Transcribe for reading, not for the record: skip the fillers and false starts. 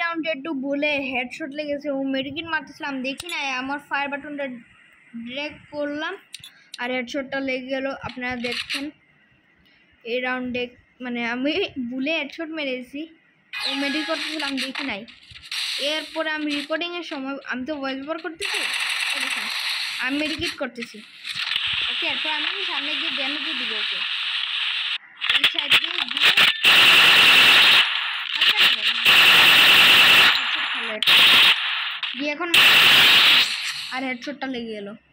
রাউন্ডে একটু ভুলে হেডশট লেগেছে, ও মেডিকেট মারতেছিলাম দেখি না, আমার ফায়ার বাটনটা ড্র্যাগ করলাম আর হেডশটটা লেগে গেল। আপনারা দেখছেন এই রাউন্ডে মানে আমি ভুলে হেডশট মেরেছি, ও মেডিকেট করতেছিলাম দেখি নাই। এরপরে আমি রেকর্ডিংয়ের সময় আমি তো ভয়েস ওভার করতেছি, দেখেন আমি মেডিকেট করতেছি। ওকে, এরপর আমি সামনে গিয়ে ড্যামেজও দিব ওকে, এই সাইড দিয়ে দিয়ে এখন আর হেডশটটা লেগে গেল।